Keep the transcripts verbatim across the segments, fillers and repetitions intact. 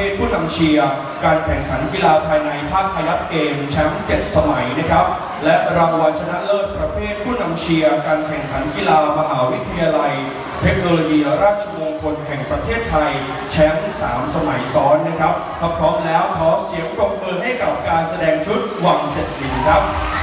ทผู้นำเชียร์การแข่งขันกีฬาภายในภาคพยัคฆ์เกมแชมป์เจ็ดสมัยนะครับและรางวัลชนะเลิศประเภทผู้นำเชียร์การแข่งขันกีฬามหาวิทยาลัยเทคโนโลยีราชมงคลแห่งประเทศไทยแชมป์สามสมัยซ้อนนะครับถ้าพร้อมแล้วขอเสียงปรบมือให้กับการแสดงชุดวังเจ็ดดินครับ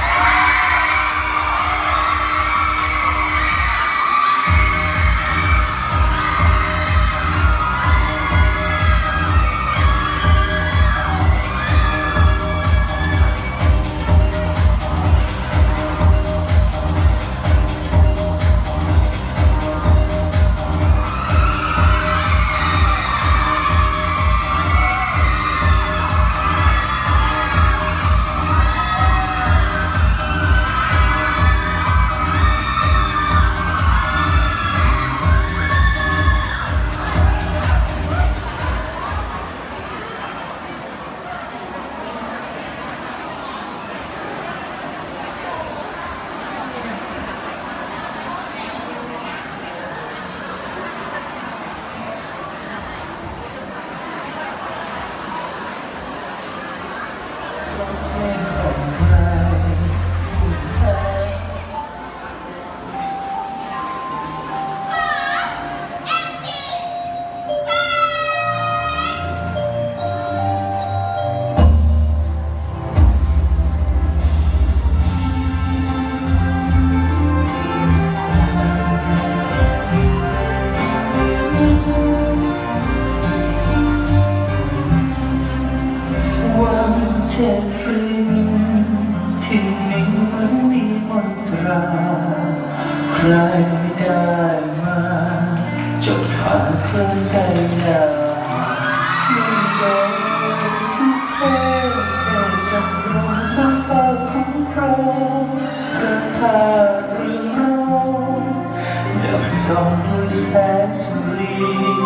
เจ็บริมที่นี้มันมีมนตราใครได้มาจดผ่านเคลื่อนใจยาไม่โดนสุดเท่แค่กับดวงสายฟ้าคุ้มครองประทานเรื่องราวดังส่องด้วยแสงสุรี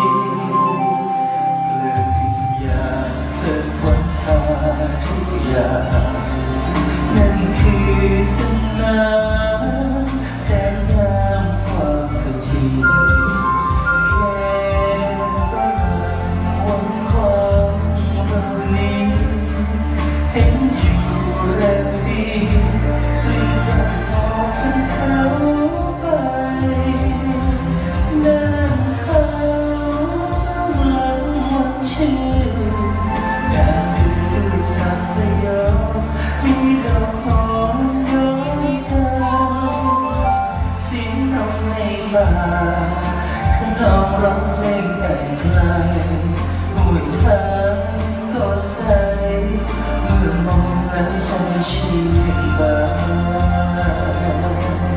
เปลือยวิญญาณเปิดวันตาทุกอย่างนั่นคือสนามแสนงามความเข้าใจแค่ฝันหวังความเรานี้เห็นอยู่แรงดีเปลี่ยนออกเป็นเขาไปน้ำเขาหลังวันชื่ออยากดูด้วยสักยอมีดอกหอมย้อยใจเสียงน้องในบ่าขนองร้องเพลงแต่ไกลห้วยทางก็ใสเมื่อมองนั้นใจชื่นบาน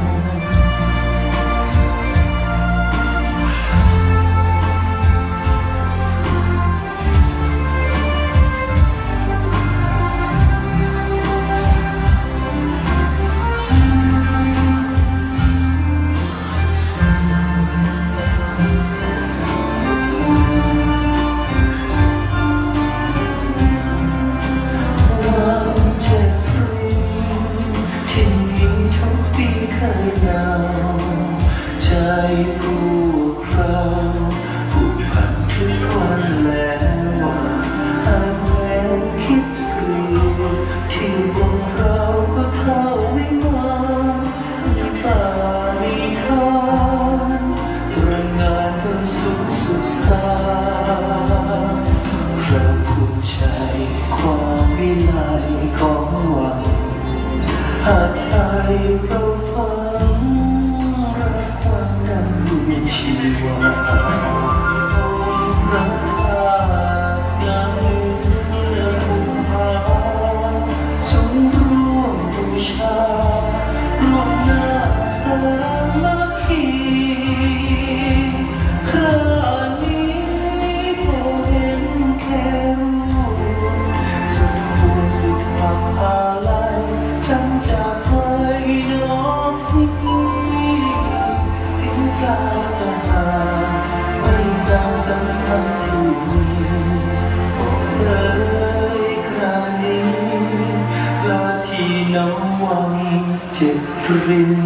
ใจพวกเราผูกพันทุกวันแล้วว่าหากแม้คิดเปลี่ยนที่วงเราก็เท่าวิมานมีป่ามีทานตระหง่านก็สุขสุดตาเราภูมิใจความวิไลของวังหากใครเราฟังชีวาองค์พระธาตุงามเมื่อภูผาทรงร่วมบูชาร่วมหน้าสามัคคีครานี้พอเห็นแค่รูปสุดปวงสุดหักอาลัยจำจากใครน้องพี่ทิ้งกายจะหาไม่จำสำคัญที่มีโอ้เอ๋ยครานี้ลาที่น้องวังเจ็บริน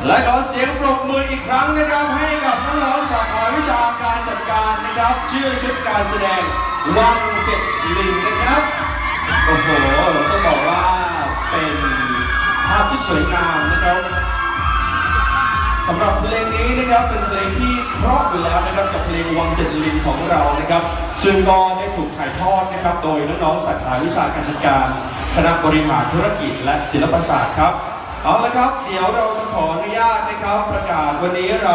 และขอเสียงปรบมืออีกครั้งนะครับให้กับน้องๆสาขาวิชาการจัดการนะครับชื่อชุดการแสดงวังเจ็ดลิงนะครับโอ้โหต้องบอกว่าเป็นภาพที่สวยงามนะครับสำหรับเพลงนี้นะครับเป็นเพลงที่เพราะอยู่แล้วนะครับกับเพลงวังเจ็ดลิงของเรานะครับซึ่งก็ได้ถูกถ่ายทอดนะครับโดยน้องๆสาขาวิชาการจัดการคณะบริหารธุรกิจและศิลปศาสตร์ครับเอาละครับเดี๋ยวเราจะขออนุญาตนะครับประกาศวันนี้เรา